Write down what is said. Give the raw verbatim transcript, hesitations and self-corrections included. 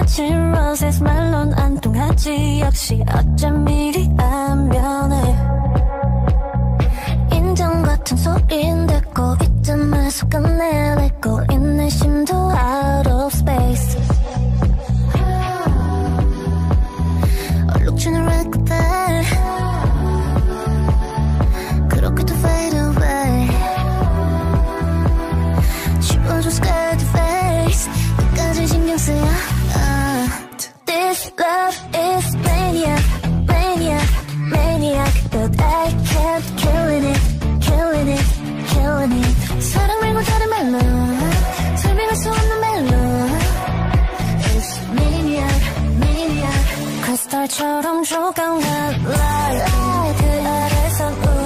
지나친 roses 말론 안 통하지 역시 어쩜 이리 안 변해 인정 같은 소리인데 꼭 이쯤에서 끝내고 있는 심도 out of space 얼룩주는 red carpet 그렇게도 fade away 지워줘 scared face 끝까지 신경 쓰여 This love is maniac, maniac, maniac But I can't killing it, killing it, killing it 사랑 말고 다른 말로 설명할 수 없는 말로 It's maniac, maniac 크리스탈처럼 조각난 light 그 아래선